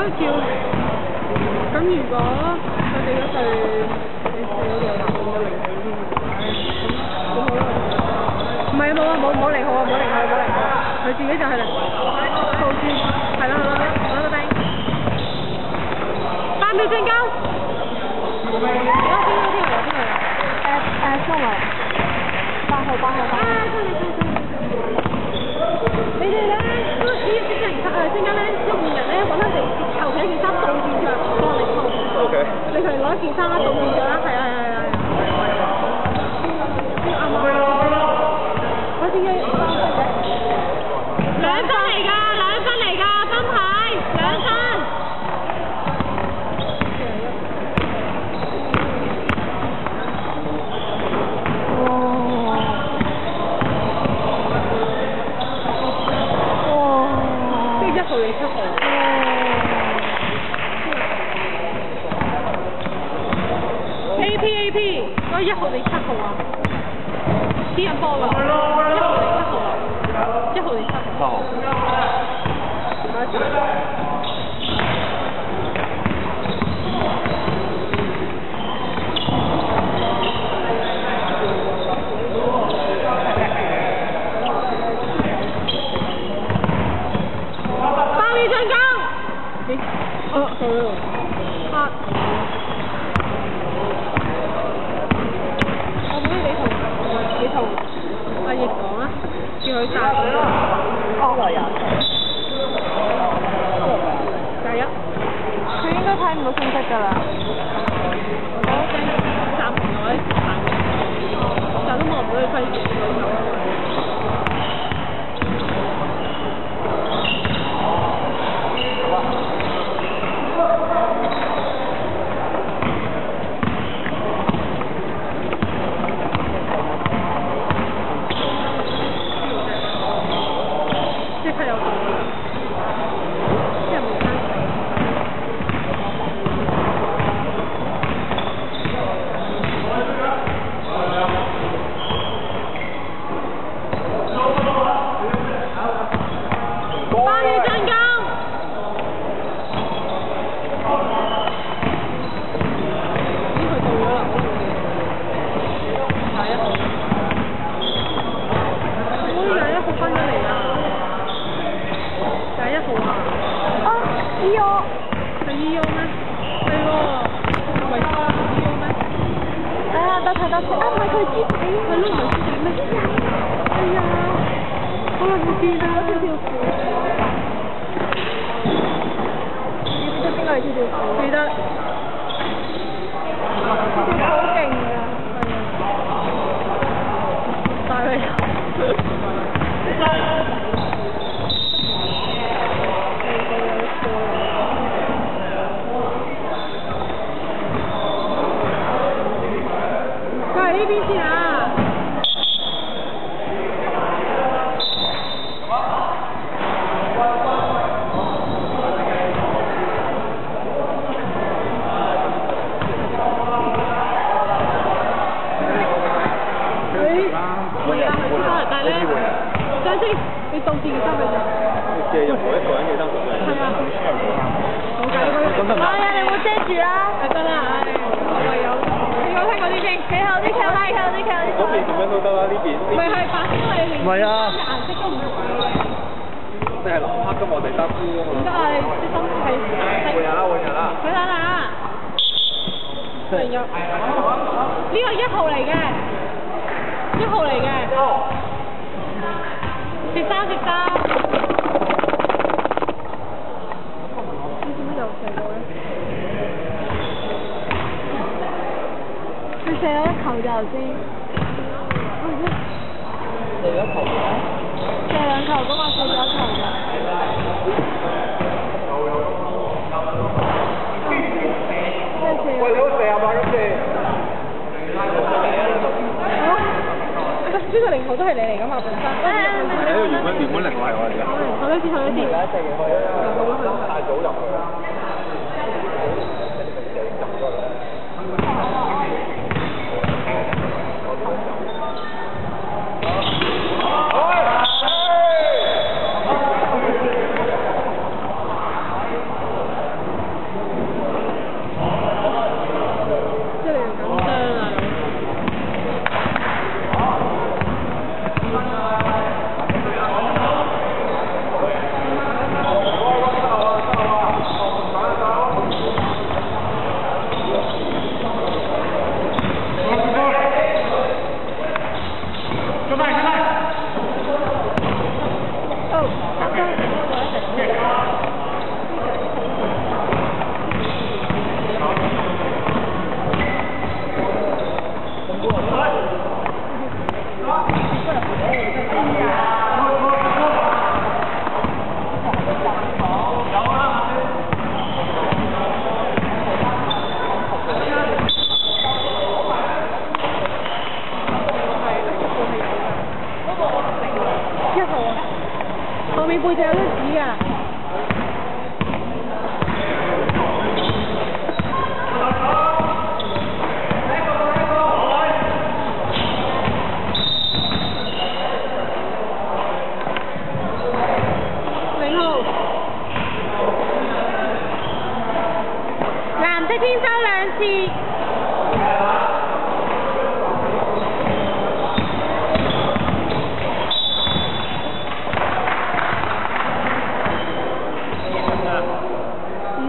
叫，咁如果佢哋嗰隊你四嗰度有男嘅零號添，咁好啦。唔係冇啊，冇零號啊，冇零號，佢自己就係零號先，係啦，攞個釘。8秒進攻。有邊個啊？蘇維。8號。你哋咧，呢啲人陣間咧，一換人咧，揾佢哋求其一件衫倒轉着，幫你套。O K。你佢哋攞一件衫啦，倒轉着啦，係啊。啱啊！我點解要3分嘅？2分嚟㗎，分牌2分。AP， 我1號定7號啊？啲人波㗎，1號定7號啊？1號定7號？8號。8秒進攻。8。你同阿奕講啊，叫佢殺佢。第一，佢應該睇唔到信息㗎啦。我暫停我啲時間，但都望唔到佢揮住佢手。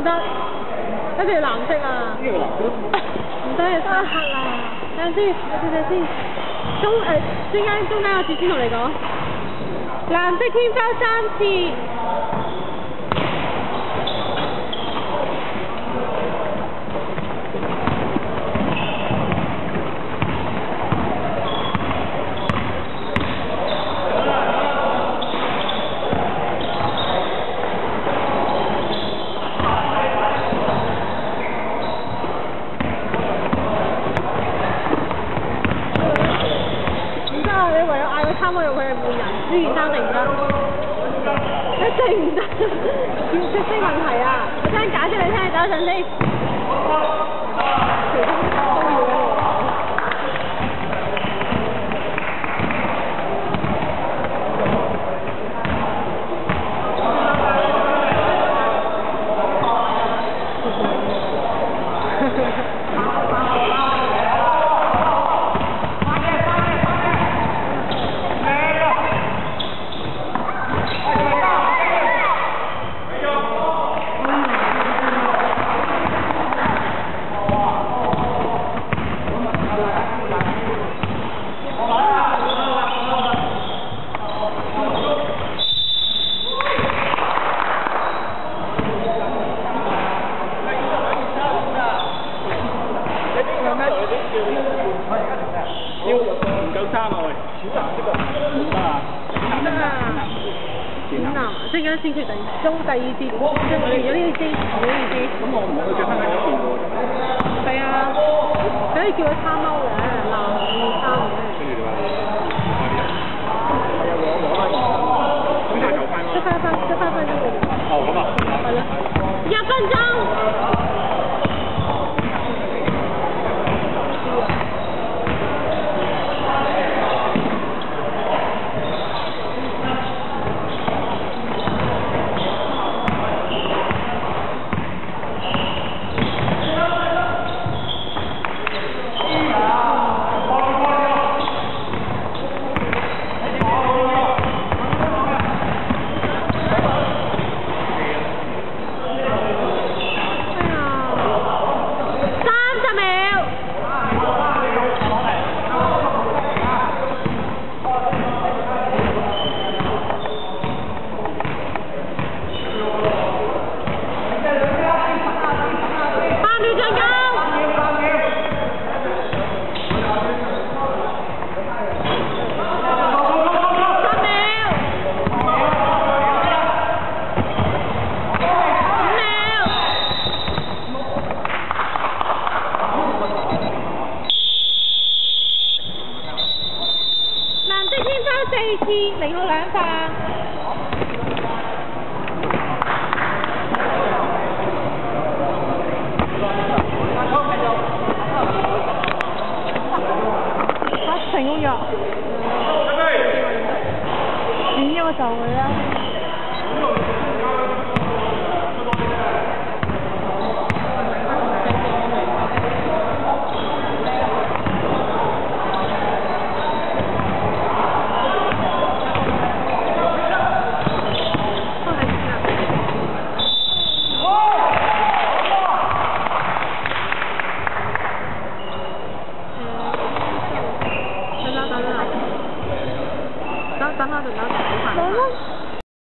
唔得，一定要藍色啊！ 呢個藍色唔得，要三黑啦。等陣先，先。中間有字先同你講，藍色天花3次。你唯有嗌佢參加入去係換人，呢件衫定唔得？一定唔得，要識問題啊！我陣間解釋你聽，等一陣先。其實都要嘅喎。 要唔夠3啊喂，淺藍色啊，得啊， 淺藍，即係先決第二節，即係完咗呢啲先，完咗呢啲。咁我唔會着翻喺嗰邊喎。係啊，可以叫佢參歐嘅，藍衫嘅。跟住你話係啊，攞翻，咁就有翻咯。得翻呢個。哦，咁啊。